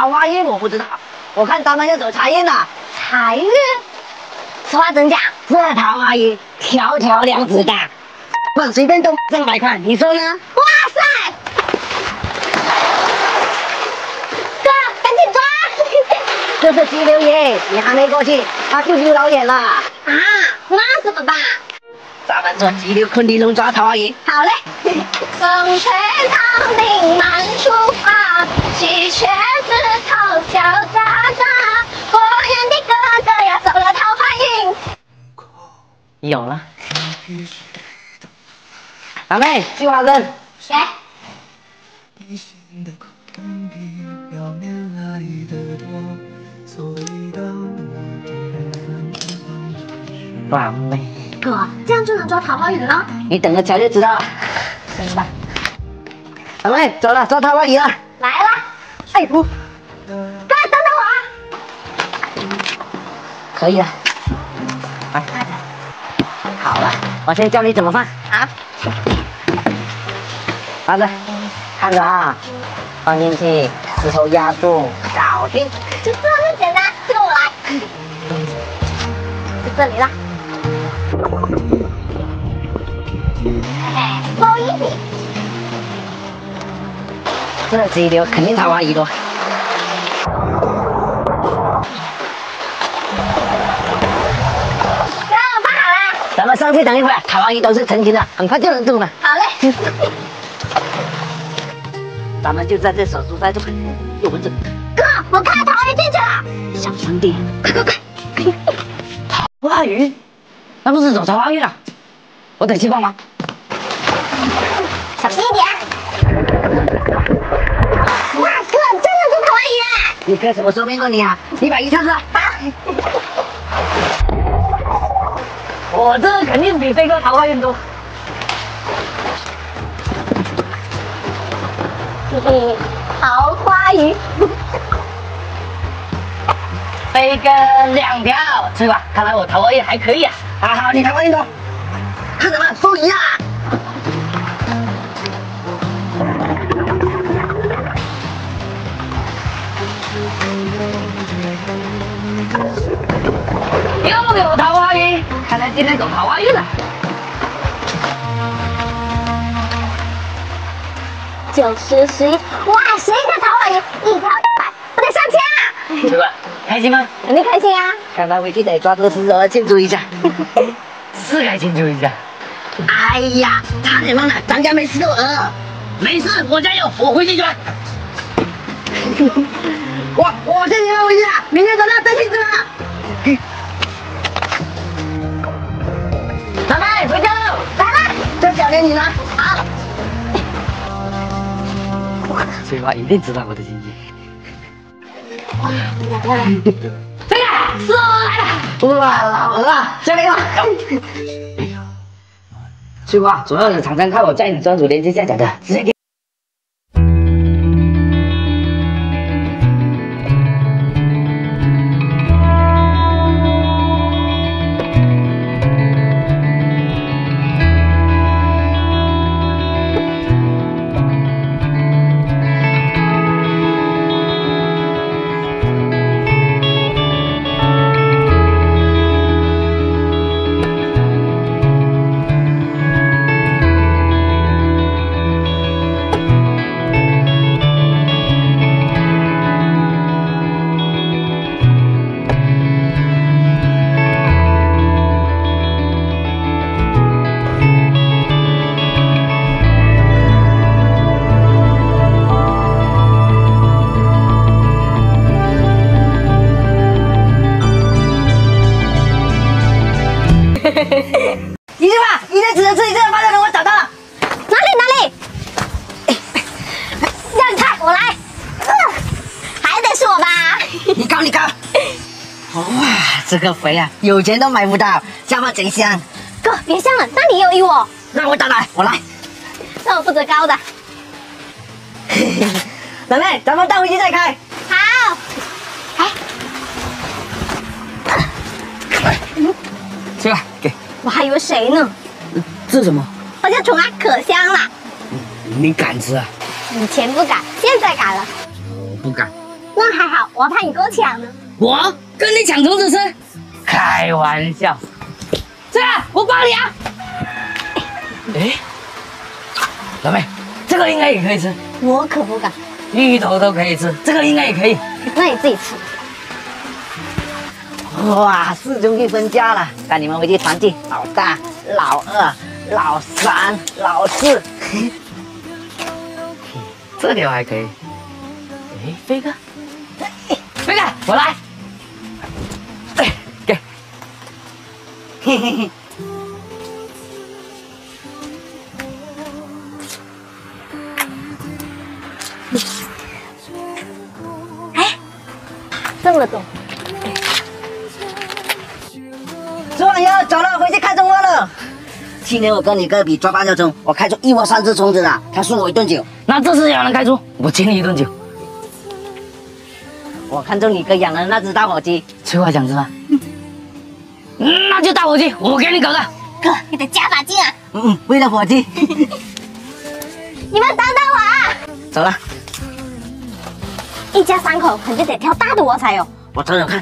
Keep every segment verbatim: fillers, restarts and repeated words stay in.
桃花运我不知道，我看他们要走财运了。 财运？实话真假？ 这桃花运条条两子的，我随便都上百块，你说呢？ 哇塞！哥，赶紧抓！ 这是激流爷，你还没过去，他就丢老远了。啊， 那怎么办？ 咱们做激流昆里龙抓桃花运。 好嘞。风吹草顶满树花，喜鹊枝头叫喳喳。果园的哥哥呀，走了桃花运。 有了。老妹，计划生。 谁？ 老妹。 哥，这样就能抓桃花运了？ 你等着瞧就知道了。行吧。老妹，走了，抓桃花鱼了。 来了。哎呦，哥，等等我啊。 可以了。来。好了，我先教你怎么放。 好。 拿着，看着啊，放进去，石头压住，搞定。 就这么简单，跟我来。就这里了。哎，收一笔。 这激流肯定桃花鱼多。 哥，我放好了。 咱们上去等一会儿，桃花鱼都是成群的，很快就能动了。 好嘞。 咱们就在这守株待兔，有蚊子。 哥，我看桃花鱼进去了。 小兄弟，快快快！桃花鱼，那不是走桃花运了？我得去帮忙。 小心一点。哇，哥，真的是桃花鱼！ 你哥什么时候骗过你啊？你把鱼跳出来。我这肯定比这个桃花运多。 嘿嘿，桃花鱼。 飞个两条，是吧？看来我桃花运还可以啊。好好，你桃花运多。看什么？收鱼啊！又有桃花运，看来今天走桃花运了。 九十十一，哇，十一条桃花鱼，一条一百，我得上千啊！ 是吧？开心吗？ 肯定开心啊！ 看来回去得抓住石头庆祝一下。是该庆祝一下。哎呀，太忙了，咱家没石头鹅。没事，我家有，我回去抓。我我先回去了，明天早上再庆祝啊。老妹，回家喽！ 来了， 这奖给你了。好。翠花一定知道我的心意。这个是鹅来了！哇，老鹅啊，交给我。翠花，主要的厂商靠我在你专属连接下载的，直接给。一句话，一定只能吃一次的发财人，我找到了。 哪里哪里？让你看，我来。呃、还得是我吧？ 你高你高。哇，这个肥啊，有钱都买不到，下巴真香。 哥，别香了，那你也有一我。 让我打来，我来。 那我负责高的。 老妹，咱们带回去再开。 好。哎。 去吧，给。 我还以为谁呢？ 这什么？ 好像虫啊，可香了。 你敢吃啊？ 以前不敢，现在敢了。 我不敢， 那还好，我怕你给我抢呢。 我跟你抢虫子吃？开玩笑。这样我帮你啊。哎，老妹，这个应该也可以吃。 我可不敢。 芋头都可以吃，这个应该也可以。 那你自己吃。 哇，四兄弟分家了，带你们回去团聚。老大、老二、老三、老四。这条还可以。哎，飞哥，飞哥，我来。哎，给。嘿嘿嘿。 哎，这么多。 吃完药走了，回去看中窝了。今天我跟你哥比抓芭蕉虫，我开出一窝三只虫子了，他输我一顿酒。那这次有人开出，我请你一顿酒。我看中你哥养的那只大火鸡，翠花想吃吗？嗯，那就大火鸡，我给你搞个。 哥，你得加把劲啊！ 嗯，为了火鸡。 你们等等我啊！ 走了。 一家三口肯定得挑大的窝才有。 我找找看。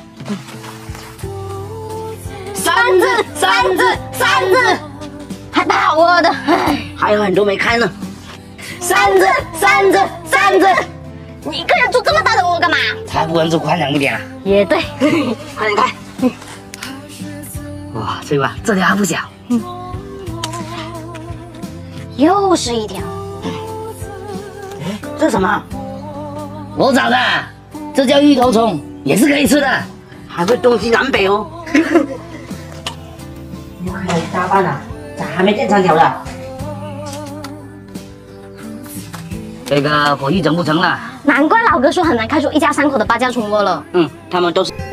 三只，三只，三只，还大窝的，唉， 还有很多没开呢。 三只，三只，三只，你一个人住这么大的窝干嘛？ 才不能住宽敞一点啊！ 也对， 快点开。哇，翠花，这条还不小。 嗯，又是一条。 哎，这是什么？我找的，这叫芋头虫，也是可以吃的，还会东西南北哦。又开了一大半了，咋还没见成条的？这个火翼整不成了。 难怪老哥说很难开出一家三口的芭蕉虫窝了。 嗯，他们都是。